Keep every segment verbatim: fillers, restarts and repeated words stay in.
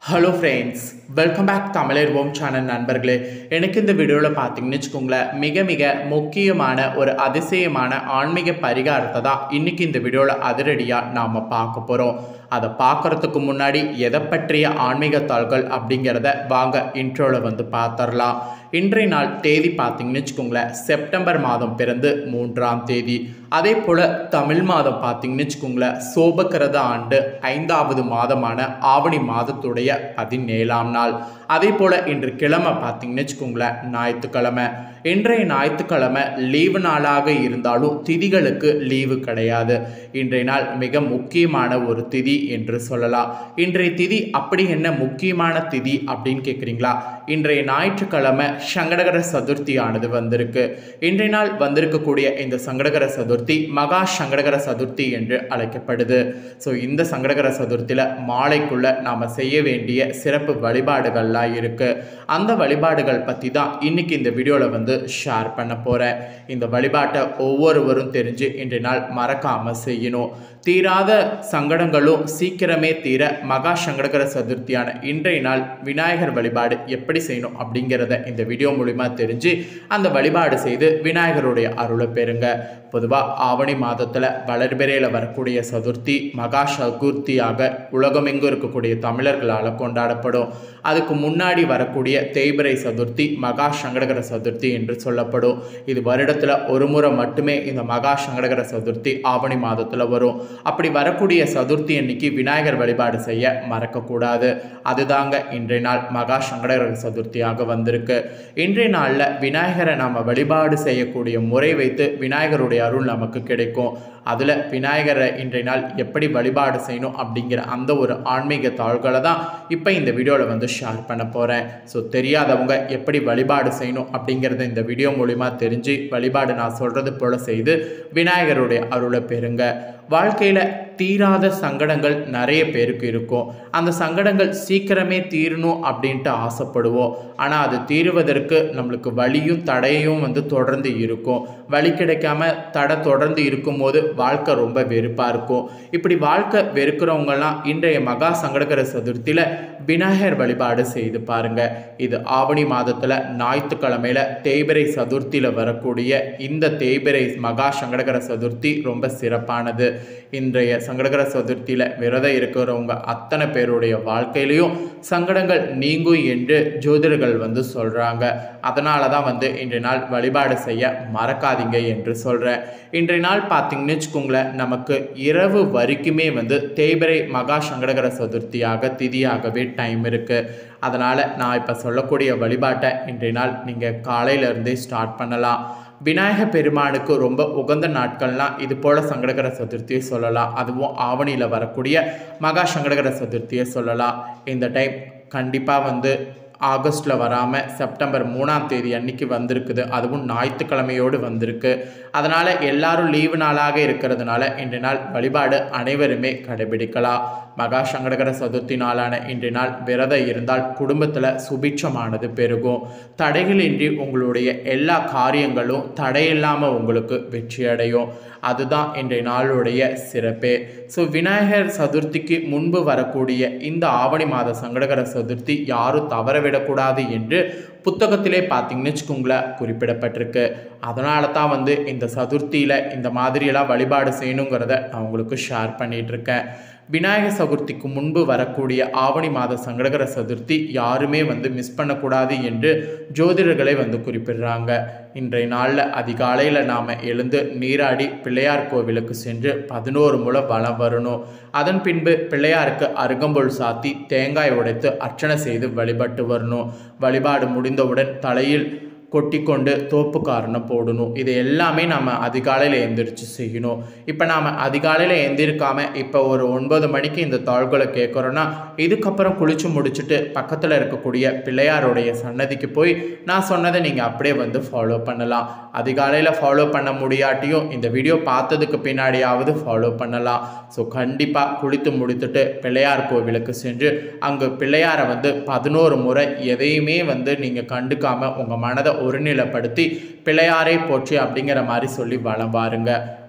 Hello friends, welcome back தமிழர்வோம் channel நண்பர்களே. எனக்கு இந்த வீடியோவில் பார்த்தீங்கன்னு வச்சுக்கோங்களேன், மிக மிக முக்கியமான ஒரு அதிசயமான ஆன்மீக பரிகாரத்தை தான் இன்றைக்கி இந்த வீடியோவில் அதிரடியாக நாம் பார்க்க போகிறோம். அதை பார்க்குறதுக்கு முன்னாடி எதை பற்றிய ஆன்மீக தாள்கள் அப்படிங்கிறத வாங்க இன்ட்ரோவில் வந்து பார்த்துடலாம். இன்றைய நாள் தேதி பார்த்தீங்கன்னு வச்சுக்கோங்களேன், செப்டம்பர் மாதம் பிறந்து மூன்றாம் தேதி. அதே போல் தமிழ் மாதம் பார்த்தீங்கன்னு வச்சுக்கோங்களேன், சோபக்கிரத ஆண்டு ஐந்தாவது மாதமான ஆவணி மாதத்துடைய பதினேழாம் நாள். அதே போல் இன்று கிழமை பார்த்தீங்கன்னு வச்சுக்கோங்களேன், ஞாயிற்றுக்கிழமை. இன்றைய ஞாயிற்றுக்கிழமை லீவு நாளாக இருந்தாலும் திதிகளுக்கு லீவு கிடையாது. இன்றைய நாள் மிக முக்கியமான ஒரு திதி என்று சொல்லலாம். இன்றைய திதி அப்படி என்ன முக்கியமான திதி அப்படின்னு கேட்குறீங்களா? இன்றைய ஞாயிற்றுக்கிழமை சங்கடகர சதுர்த்தி ஆனது வந்திருக்கு. இன்றைய நாள் வந்திருக்கக்கூடிய இந்த சங்கடகர சதுர்த்தி மகா சங்கடகர சதுர்த்தி என்று அழைக்கப்படுது. ஸோ இந்த சங்கடகர சதுர்த்தியில் மாலைக்குள்ள நாம் செய்ய வேண்டிய சிறப்பு வழிபாடுகள்லாம் இருக்கு. அந்த வழிபாடுகள் பற்றி தான் இன்னைக்கு இந்த வீடியோவில் வந்து ஷேர் பண்ண போகிறேன். இந்த வழிபாட்டை ஒவ்வொருவரும் தெரிஞ்சு இன்றைய நாள் மறக்காமல் செய்யணும். தீராத சங்கடங்களும் சீக்கிரமே தீர மகா சங்கடகர சதுர்த்தியான இன்றைய நாள் விநாயகர் வழிபாடு எப்படி செய்யணும் அப்படிங்கிறத இந்த வீடியோ மூலிமா தெரிஞ்சு அந்த வழிபாடு செய்து விநாயகருடைய அருளை பெறுங்க. பொதுவாக ஆவணி மாதத்தில் வளர்பிறையில் வரக்கூடிய சதுர்த்தி மகா சதுர்த்தியாக உலகமெங்கும் இருக்கக்கூடிய தமிழர்களால் கொண்டாடப்படும். அதுக்கு முன்னாடி வரக்கூடிய தேய்பிறை சதுர்த்தி மகா சங்கடகர சதுர்த்தி என்று சொல்லப்படும். இது வருடத்தில் ஒரு முறை மட்டுமே இந்த மகா சங்கடகர சதுர்த்தி ஆவணி மாதத்தில் வரும். அப்படி வரக்கூடிய சதுர்த்தி அன்னைக்கு விநாயகர் வழிபாடு செய்ய மறக்கக்கூடாது. அதுதாங்க இன்றைய நாள் மகா சங்கடகர சதுர்த்தியாக வந்திருக்கு. இன்றைய நாளில் விநாயகரை நாம் வழிபாடு செய்யக்கூடிய முறை வைத்து விநாயகருடைய அருள் நமக்கு கிடைக்கும். அதில் விநாயகரை இன்றைய நாள் எப்படி வழிபாடு செய்யணும் அப்படிங்கிற அந்த ஒரு ஆன்மீக தாள்களை தான் இப்போ இந்த வீடியோவில் வந்து ஷேர் பண்ண போகிறேன். ஸோ தெரியாதவங்க எப்படி வழிபாடு செய்யணும் அப்படிங்கிறத இந்த வீடியோ மூலிமா தெரிஞ்சு வழிபாடு நான் சொல்கிறது போல் செய்து விநாயகருடைய அருளை பெறுங்க. வாழ்க்கையில் தீராத சங்கடங்கள் நிறைய பேருக்கு இருக்கும். அந்த சங்கடங்கள் சீக்கிரமே தீரணும் அப்படின்ட்டு ஆசைப்படுவோம். ஆனால் அது தீருவதற்கு நம்மளுக்கு வலியும் தடையும் வந்து தொடர்ந்து இருக்கும். வலி கிடைக்காம தடை தொடர்ந்து இருக்கும்போது வாழ்க்கை ரொம்ப வெறுப்பாக இருக்கும். இப்படி வாழ்க்கை வெறுக்கிறவங்கலாம் இன்றைய மகா சங்கடகர சதுர்த்தியில் விநாயகர் வழிபாடு செய்து பாருங்க. இது ஆவணி மாதத்தில் ஞாயிற்றுக்கிழமையில் தேய்பிறை சதுர்த்தியில் வரக்கூடிய இந்த தேய்பிறை மகா சங்கடகர சதுர்த்தி ரொம்ப சிறப்பானது. இன்றைய சங்கடகர சதுர்த்தியில் விரதம் இருக்கிறவங்க அத்தனை பேருடைய வாழ்க்கையிலையும் சங்கடங்கள் நீங்கும் என்று ஜோதிடர்கள் வந்து சொல்கிறாங்க. அதனால தான் வந்து இன்றைய நாள் வழிபாடு செய்ய மறக்காதீங்க என்று சொல்கிறேன். இன்றைய நாள் பார்த்தீங்கன்னு வச்சுக்கோங்களேன், நமக்கு இரவு வரைக்குமே வந்து தேய்பிறை மகா சங்கடகர சதுர்த்தியாக திதியாகவே டைம் இருக்குது. அதனால் நான் இப்போ சொல்லக்கூடிய வழிபாட்டை இன்றைய நாள் நீங்கள் காலையிலேருந்தே ஸ்டார்ட் பண்ணலாம். விநாயகர் பெருமானுக்கு ரொம்ப உகந்த நாட்கள்லாம் இது போல் சங்கடகர சதுர்த்தியை சொல்லலாம். அதுவும் ஆவணியில் வரக்கூடிய மகா சங்கடகர சதுர்த்தியை சொல்லலாம். இந்த டைம் கண்டிப்பாக வந்து ஆகஸ்ட்டில் வராமல் செப்டம்பர் மூணாம் தேதி அன்னைக்கு வந்திருக்குது. அதுவும் ஞாயிற்றுக்கிழமையோடு வந்திருக்கு. அதனால் எல்லாரும் லீவு நாளாக இருக்கிறதுனால இன்றைய நாள் வழிபாடு அனைவருமே கடைபிடிக்கலாம். மகா சங்கடகர சதுர்த்தி நாளான இன்றைய நாள் விரதம் இருந்தால் குடும்பத்தில் சுபிட்சமானது பெருகும். தடைகளின்றி உங்களுடைய எல்லா காரியங்களும் தடையில்லாமல் உங்களுக்கு வெற்றி அடையும். அதுதான் இன்றைய நாளுடைய சிறப்பே. ஸோ விநாயகர் சதுர்த்திக்கு முன்பு வரக்கூடிய இந்த ஆவணி மாத சங்கடகர சதுர்த்தி யாரும் தவறவிடக்கூடாது என்று புத்தகத்திலே பார்த்தீங்கன்னு வச்சுக்கோங்களேன் குறிப்பிடப்பட்டிருக்கு. அதனால தான் வந்து இந்த சதுர்த்தியில் இந்த மாதிரியெல்லாம் வழிபாடு செய்யணுங்கிறத நான் உங்களுக்கு ஷேர் பண்ணிகிட்ருக்கேன். விநாயகர் சதுர்த்திக்கு முன்பு வரக்கூடிய ஆவணி மாத சங்கடகர சதுர்த்தி யாருமே வந்து மிஸ் பண்ணக்கூடாது என்று ஜோதிடர்களை வந்து குறிப்பிடுறாங்க. இன்றைய நாளில் அதிகாலையில் நாம் எழுந்து நீராடி பிள்ளையார் கோவிலுக்கு சென்று பதினோரு முறை வலம் வரணும். அதன் பின்பு பிள்ளையாருக்கு அருகம்புல் சாத்தி தேங்காய் உடைத்து அர்ச்சனை செய்து வழிபட்டு வரணும். வழிபாடு முடிந்தவுடன் தலையில் கொட்டி கொண்டு தோப்புக்காரனை போடணும். இது எல்லாமே நம்ம அதிகாலையில் எழுந்திரிச்சு செய்யணும். இப்போ நாம் அதிகாலையில் எழுந்திருக்காமல் இப்போ ஒரு ஒன்பது மணிக்கு இந்த தாள்களை கேட்குறோன்னா இதுக்கப்புறம் குளித்து முடிச்சுட்டு பக்கத்தில் இருக்கக்கூடிய பிள்ளையாருடைய சன்னதிக்கு போய் நான் சொன்னதை நீங்கள் அப்படியே வந்து ஃபாலோ பண்ணலாம். அதிகாலையில் ஃபாலோ பண்ண முடியாட்டியும் இந்த வீடியோ பார்த்ததுக்கு பின்னாடியாவது ஃபாலோ பண்ணலாம். ஸோ கண்டிப்பாக குளித்து முடித்துட்டு பிள்ளையார் கோவிலுக்கு சென்று அங்கு பிள்ளையாரை வந்து பதினோரு முறை எதையுமே வந்து நீங்கள் கண்டுக்காமல் உங்கள் மனதை ஒருநிலைப்படுத்தி பிள்ளையாரை போற்றி அப்படிங்கிற மாதிரி சொல்லி வலம் வாருங்க.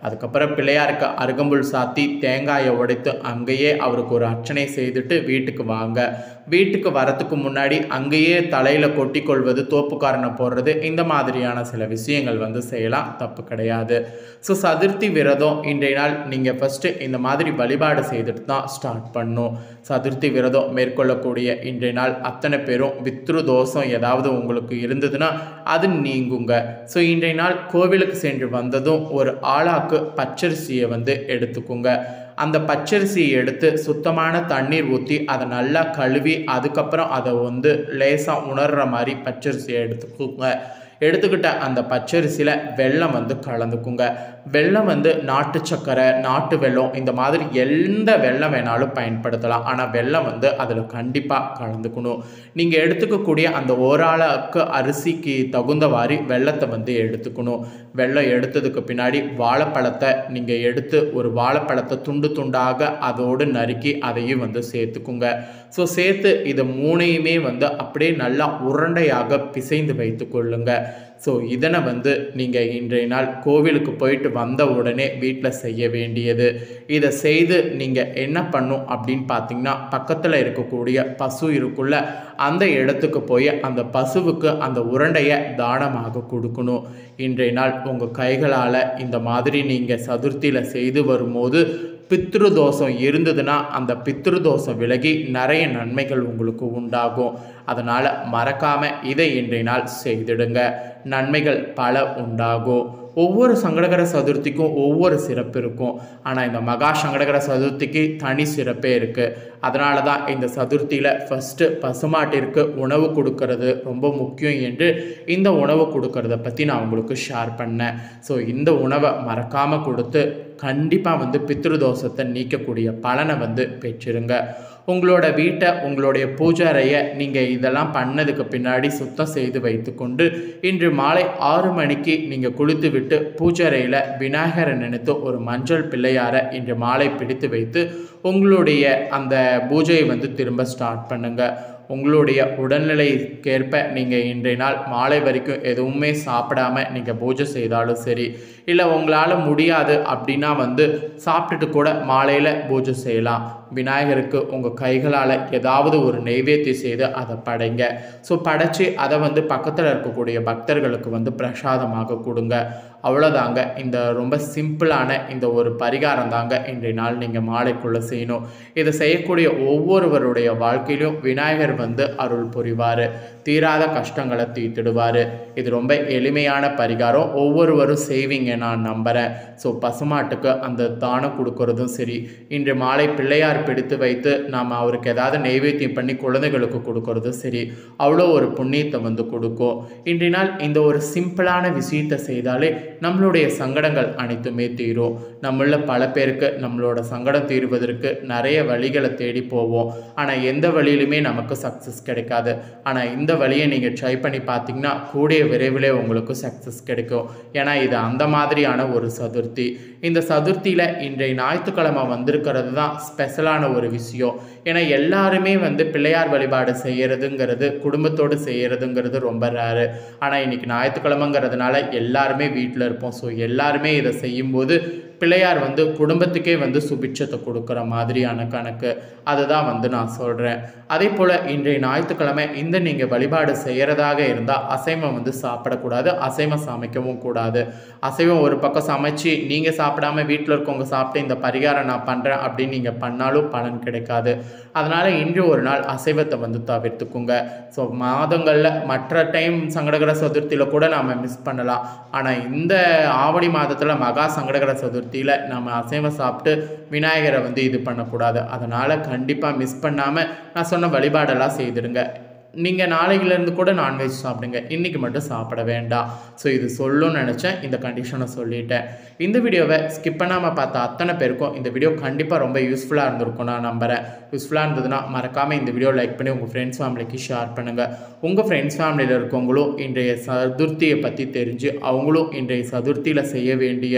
அதுக்கப்புறம் பிள்ளையாருக்கு அருகம்புல் சாத்தி தேங்காயை உடைத்து அங்கேயே அவருக்கு ஒரு அர்ச்சனை செய்துட்டு வீட்டுக்கு வாங்க. வீட்டுக்கு வரத்துக்கு முன்னாடி அங்கேயே தலையில் கொட்டி கொள்வது, தோப்புக்காரனை போடுறது, இந்த மாதிரியான சில விஷயங்கள் வந்து செய்யலாம், தப்பு கிடையாது. ஸோ சதுர்த்தி விரதம் இன்றைய நாள் நீங்கள் ஃபஸ்ட்டு இந்த மாதிரி வழிபாடு செய்துட்டு தான் ஸ்டார்ட் பண்ணணும். சதுர்த்தி விரதம் மேற்கொள்ளக்கூடிய இன்றைய நாள் அத்தனை பேரும் பித்ரு தோஷம் ஏதாவது உங்களுக்கு இருந்ததுன்னா அது நீங்குங்க. ஸோ இன்றைய நாள் கோவிலுக்கு சென்று வந்ததும் ஒரு ஆளாக்கு பச்சரிசியை வந்து எடுத்துக்குங்க. அந்த பச்சரிசியை எடுத்து சுத்தமான தண்ணீர் ஊற்றி அதை நல்லா கழுவி அதுக்கப்புறம் அதை வந்து லேசாக உணர்கிற மாதிரி பச்சரிசியை எடுத்துக்குங்க. எடுத்துக்கிட்ட அந்த பச்சரிசியில் வெல்லம் வந்து கலந்துக்குங்க. வெல்லம் வந்து நாட்டு சர்க்கரை, நாட்டு வெல்லம், இந்த மாதிரி எந்த வெல்லம் வேணாலும் பயன்படுத்தலாம். ஆனால் வெல்லம் வந்து அதில் கண்டிப்பாக கலந்துக்கணும். நீங்கள் எடுத்துக்கக்கூடிய அந்த ஓராளுக்கு அரிசிக்கு தகுந்தவாறு வெல்லத்தை வந்து எடுத்துக்கணும். வெல்லம் எடுத்ததுக்கு பின்னாடி வாழைப்பழத்தை நீங்கள் எடுத்து ஒரு வாழைப்பழத்தை துண்டு துண்டாக அதோடு நறுக்கி அதையும் வந்து சேர்த்துக்குங்க. ஸோ சேர்த்து இதை மூணையுமே வந்து அப்படியே நல்லா உருண்டையாக பிசைந்து வைத்து கொள்ளுங்க. ஸோ இதனை வந்து நீங்கள் இன்றைய நாள் கோவிலுக்கு போயிட்டு வந்த உடனே வீட்டில் செய்ய வேண்டியது. இதை செய்து நீங்கள் என்ன பண்ணும் அப்படின்னு பார்த்தீங்கன்னா, பக்கத்தில் இருக்கக்கூடிய பசு இருக்குள்ள அந்த இடத்துக்கு போய் அந்த பசுவுக்கு அந்த உருண்டையை தானமாக கொடுக்கணும். இன்றைய நாள் உங்கள் கைகளால் இந்த மாதிரி நீங்கள் சதுர்த்தியில் செய்து வரும்போது பித்ரு தோஷம் இருந்ததுன்னா அந்த பித்ரு தோஷம் விலகி நிறைய நன்மைகள் உங்களுக்கு உண்டாகும். அதனால் மறக்காமல் இதை இன்றைய நாள் செய்திடுங்க. நன்மைகள் பல உண்டாகும். ஒவ்வொரு சங்கடகர சதுர்த்திக்கும் ஒவ்வொரு சிறப்பு இருக்கும். ஆனால் இந்த மகா சங்கடகர சதுர்த்திக்கு தனி சிறப்பே இருக்குது. அதனால தான் இந்த சதுர்த்தியில் ஃபஸ்ட்டு பசுமாட்டிற்கு உணவு கொடுக்கறது ரொம்ப முக்கியம் என்று இந்த உணவு கொடுக்கறத பற்றி நான் உங்களுக்கு ஷேர் பண்ணேன். ஸோ இந்த உணவை மறக்காமல் கொடுத்து கண்டிப்பாக வந்து பித்ரு தோஷத்தை நீக்கக்கூடிய பலனை வந்து பெற்றிருங்க. உங்களோட வீட்டை, உங்களுடைய பூஜை அறையை நீங்கள் இதெல்லாம் பண்ணதுக்கு பின்னாடி சுத்தம் செய்து வைத்துக்கொண்டு இன்று மாலை ஆறு மணிக்கு நீங்கள் குளித்து விட்டு பூஜை அறையில் விநாயகரை நினைத்து ஒரு மஞ்சள் பிள்ளையாரை இன்று மாலை பிடித்து வைத்து உங்களுடைய அந்த பூஜையை வந்து திரும்ப ஸ்டார்ட் பண்ணுங்கள். உங்களுடைய உடல்நிலைக்கேற்ப நீங்கள் இன்றைய நாள் மாலை வரைக்கும் எதுவுமே சாப்பிடாமல் நீங்கள் பூஜை செய்தாலும் சரி, இல்லை உங்களால் முடியாது அப்படின்னா வந்து சாப்பிட்டுட்டு கூட மாலையில் பூஜை செய்யலாம். விநாயகருக்கு உங்கள் கைகளால் ஏதாவது ஒரு நெய்வேத்தியம் செய்து அதை படைங்க. ஸோ படைச்சி அதை வந்து பக்கத்தில் இருக்கக்கூடிய பக்தர்களுக்கு வந்து பிரசாதமாக கொடுங்க. அவ்வளோதாங்க. இந்த ரொம்ப சிம்பிளான இந்த ஒரு பரிகாரம் தாங்க இன்றைய நாள் நீங்கள் மாலைக்குள்ளே செய்யணும். இதை செய்யக்கூடிய ஒவ்வொருவருடைய வாழ்க்கையிலும் விநாயகர் வந்து அருள் புரிவார், தீராத கஷ்டங்களை தீர்த்திடுவார். இது ரொம்ப எளிமையான பரிகாரம், ஒவ்வொருவரும் செய்வீங்க நான் நம்புகிறேன். ஸோ பசுமாட்டுக்கு அந்த தானம் கொடுக்கறதும் சரி, இன்று மாலை பிள்ளையார் பிடித்து வைத்து நாம் அவருக்கு ஏதாவது நெய்வேத்தியம் பண்ணி குழந்தைகளுக்கு கொடுக்கறதும் சரி, அவ்வளோ ஒரு புண்ணியத்தை வந்து கொடுக்கும். இன்றைய நாள் இந்த ஒரு சிம்பிளான விஷயத்தை செய்தாலே நம்மளுடைய சங்கடங்கள் அனைத்துமே தீரும். நம்மள பல பேருக்கு நம்மளோட சங்கடம் தீர்வதற்கு நிறைய வழிகளை தேடி போவோம். ஆனால் எந்த வழியிலுமே நமக்கு சக்ஸஸ் கிடைக்காது. ஆனால் இந்த வழியை நீங்கள் ட்ரை பண்ணி பார்த்தீங்கன்னா கூடிய விரைவில் உங்களுக்கு சக்ஸஸ் கிடைக்கும். ஏன்னா இது அந்த மாதிரியான ஒரு சதுர்த்தி. இந்த சதுர்த்தியில் இன்றைய ஞாயிற்றுக்கிழமை வந்திருக்கிறது தான் ஸ்பெஷலான ஒரு விஷயம். ஏன்னா எல்லாருமே வந்து பிள்ளையார் வழிபாடு செய்கிறதுங்கிறது, குடும்பத்தோடு செய்கிறதுங்கிறது ரொம்ப ரேரு. ஆனால் இன்றைக்கி ஞாயிற்றுக்கிழமைங்கிறதுனால எல்லாருமே வீட்டில் இருப்போம். ஸோ எல்லாருமே இதை செய்யும்போது பிள்ளையார் வந்து குடும்பத்துக்கே வந்து சுபிட்சத்தை கொடுக்குற மாதிரியான கணக்கு. அதுதான் வந்து நான் சொல்கிறேன். அதே போல் இன்றைய ஞாயிற்றுக்கிழமை இந்த நீங்கள் வழிபாடு செய்கிறதாக இருந்தால் அசைவம் வந்து சாப்பிடக்கூடாது, அசைவம் சமைக்கவும் கூடாது. அசைவம் ஒரு பக்கம் சமைச்சு நீங்கள் சாப்பிடாம வீட்டில் இருக்கவங்க சாப்பிட்டு இந்த பரிகாரம் நான் பண்ணுறேன் அப்படின்னு நீங்கள் பண்ணாலும் பலன் கிடைக்காது. அதனால் இன்று ஒரு நாள் அசைவத்தை வந்து தவிர்த்துக்குங்க. ஸோ மாதங்களில் மற்ற டைம் சங்கடகர சதுர்த்தியில் கூட நாம் மிஸ் பண்ணலாம். ஆனால் இந்த ஆவணி மாதத்தில் மகா சங்கடகர சதுர்த்தியில் நம்ம அசைவம் சாப்பிட்டு விநாயகரை வந்து இது பண்ணக்கூடாது. அதனால் கண்டிப்பாக மிஸ் பண்ணாமல் நான் சொன்ன வழிபாடெல்லாம் செய்திடுங்க. நீங்கள் நாளையிலேருந்து கூட நான்வெஜ் சாப்பிடுங்க, இன்றைக்கி மட்டும் சாப்பிட வேண்டாம். ஸோ இது சொல்லணும்னு நினச்சேன், இந்த கண்டிஷனை சொல்லிட்டேன். இந்த வீடியோவை ஸ்கிப் பண்ணாமல் பார்த்த அத்தனை பேருக்கும் இந்த வீடியோ கண்டிப்பாக ரொம்ப யூஸ்ஃபுல்லாக இருந்திருக்கும் நான் நம்புகிறேன். யூஸ்ஃபுல்லாக இருந்ததுன்னா மறக்காமல் இந்த வீடியோ லைக் பண்ணி உங்கள் ஃப்ரெண்ட்ஸ் ஃபேமிலிக்கு ஷேர் பண்ணுங்கள். உங்கள் ஃப்ரெண்ட்ஸ் ஃபேமிலியில் இருக்கவங்களும் இன்றைய சதுர்த்தியை பற்றி தெரிஞ்சு அவங்களும் இன்றைய சதுர்த்தியில் செய்ய வேண்டிய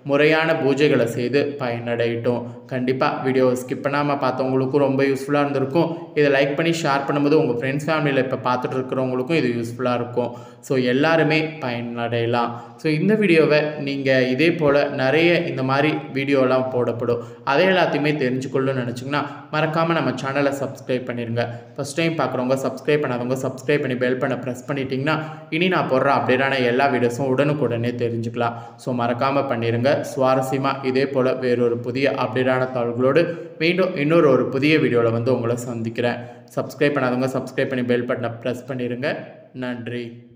முறையான பூஜைகளை செய்து பயனடையட்டும். கண்டிப்பாக வீடியோ ஸ்கிப் பண்ணாமல் பார்த்தவங்களுக்கும் ரொம்ப யூஸ்ஃபுல்லாக இருந்திருக்கும். இதை லைக் பண்ணி ஷேர் பண்ணும்போது உங்கள் ஃப்ரெண்ட்ஸ் ஃபேமிலியில் இப்போ பார்த்துட்டு இருக்கிறவங்களுக்கும் இது யூஸ்ஃபுல்லாக இருக்கும். ஸோ எல்லாருமே பயனடையலாம். ஸோ இந்த வீடியோவை நீங்கள் இதே போல் நிறைய இந்த மாதிரி வீடியோலாம் போடப்படும், அதை எல்லாத்தையுமே தெரிஞ்சுக்கொள்ளணும்னு நினச்சிங்கன்னா மறக்காமல் நம்ம சேனலை சப்ஸ்கிரைப் பண்ணிடுங்க. ஃபஸ்ட் டைம் பார்க்குறவங்க சப்ஸ்கிரைப் பண்ணாதவங்க சப்ஸ்கிரைப் பண்ணி பெல் பண்ண ப்ரெஸ் பண்ணிட்டீங்கன்னா இனி நான் போடுற அப்டேட்டான எல்லா வீடியோஸும் உடனுக்குடனே தெரிஞ்சுக்கலாம். ஸோ மறக்காமல் பண்ணிடுங்க. சுவாரஸ்யமாக இதே போல் வேறொரு புதிய அப்டேட்டான தகவல்களோடு மீண்டும் இன்னொரு ஒரு புதிய வீடியோவில் வந்து உங்களை சந்திக்கிறேன். சப்ஸ்கிரைப் பண்ணாதவங்க சப்ஸ்கிரைப் பண்ணி பெல் பட்டனை ப்ரெஸ் பண்ணிடுங்க. நன்றி.